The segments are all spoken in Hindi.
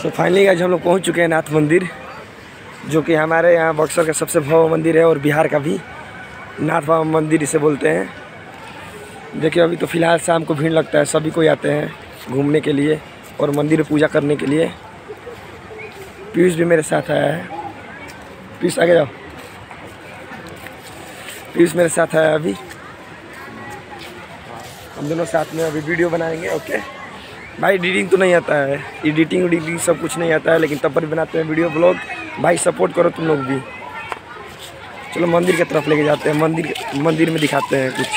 तो फाइनली गाइस हम लोग पहुंच चुके हैं नाथ मंदिर, जो कि हमारे यहाँ बक्सर का सबसे भव्य मंदिर है और बिहार का भी नाथ बाबा मंदिर इसे बोलते हैं। देखिए अभी तो फ़िलहाल शाम को भीड़ लगता है, सभी कोई आते हैं घूमने के लिए और मंदिर में पूजा करने के लिए। पीयूष भी मेरे साथ आया है। पीयूष आगे जाओ। पीयूष मेरे साथ आया अभी, हम दोनों साथ में अभी वीडियो बनाएंगे। ओके भाई, एडिटिंग तो नहीं आता है, एडिटिंग सब कुछ नहीं आता है, लेकिन तब पर बनाते हैं वीडियो ब्लॉग। भाई सपोर्ट करो तुम लोग भी। चलो मंदिर की तरफ लेके जाते हैं, मंदिर में दिखाते हैं कुछ।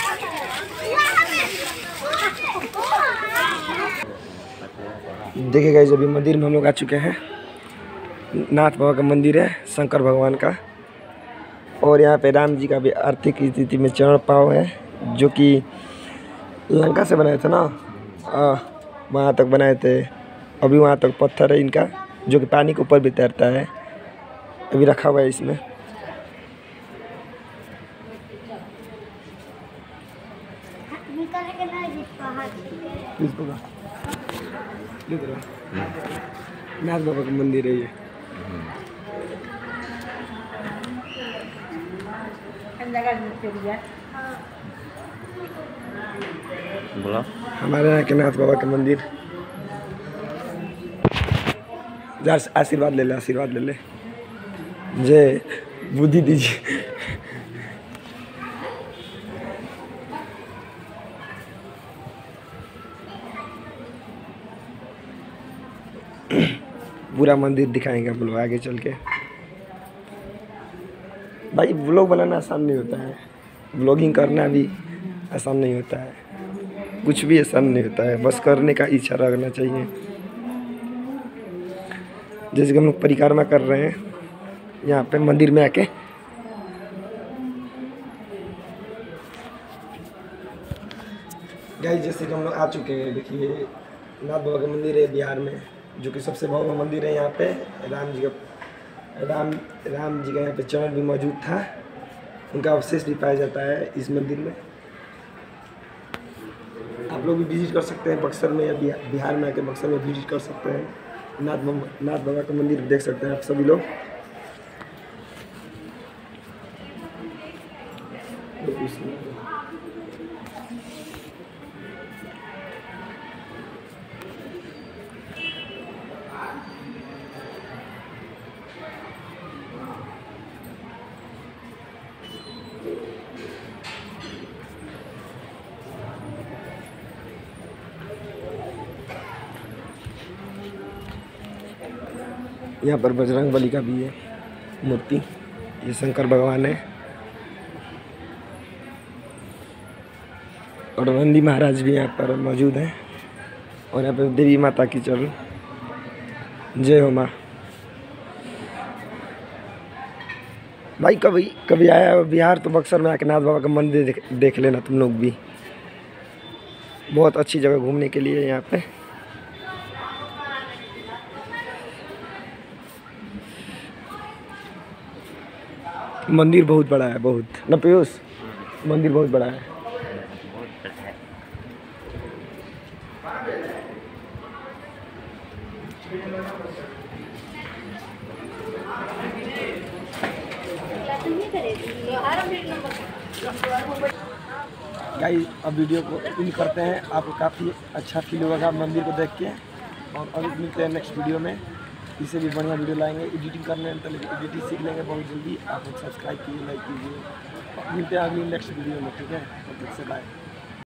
देखिए गाइस अभी मंदिर में हम लोग आ चुके हैं। नाथ बाबा का मंदिर है, शंकर भगवान का। और यहाँ पे राम जी का भी आर्थिक स्थिति में चरण पाव है, जो कि लंका से बनाए थे ना, वहाँ तक बनाए थे। अभी वहाँ तक पत्थर है इनका, जो कि पानी के ऊपर भी तैरता है, अभी रखा हुआ है इसमें। नाथ बाबा का मंदिर है ये। बोला हमारे यहाँ के नाथ बाबा का मंदिर। आशीर्वाद ले ले, आशीर्वाद ले ले। जय बुद्धि दीजिए। पूरा मंदिर दिखाएंगे हम लोग आगे चल के। भाई व्लॉग बनाना आसान नहीं होता है, व्लॉगिंग करना भी आसान नहीं होता है, कुछ भी आसान नहीं होता है, बस करने का इच्छा रखना चाहिए। जैसे कि हम लोग परिक्रमा कर रहे हैं यहाँ पे मंदिर में आके। गाइस जैसे कि हम लोग आ चुके हैं, देखिए नाथ बाबा का मंदिर है बिहार में, जो कि सबसे भव्य मंदिर है। यहाँ पे राम जी का यहाँ पे चरण भी मौजूद था, उनका अवशेष भी पाया जाता है इस मंदिर में। आप लोग भी विजिट कर सकते हैं बक्सर में, या बिहार में आके बक्सर में विजिट कर सकते हैं। नाथ बाबा का मंदिर देख सकते हैं आप सभी लोग। यहाँ पर बजरंग बली का भी है मूर्ति, ये शंकर भगवान है। और नंदी महाराज भी यहाँ पर मौजूद हैं। और यहाँ पर देवी माता की चरण। जय हो माँ। भाई कभी आया हो बिहार तो बक्सर में आके नाथ बाबा का मंदिर देख लेना तुम लोग भी। बहुत अच्छी जगह घूमने के लिए यहाँ पे। मंदिर बहुत बड़ा है, बहुत न पीयूष, मंदिर बहुत बड़ा है। गाइस अब वीडियो को इन करते हैं, आपको काफ़ी अच्छा फील होगा मंदिर को देख के। और अभी मिलते हैं नेक्स्ट वीडियो में, इससे भी बढ़िया वीडियो लाएंगे। एडिटिंग करने में तो एडिटिंग सीख लेंगे बहुत जल्दी। आप लोग सब्सक्राइब कीजिए, लाइक कीजिए। मिलते हैं अगली नेक्स्ट वीडियो में, ठीक है? तब तक से बाय।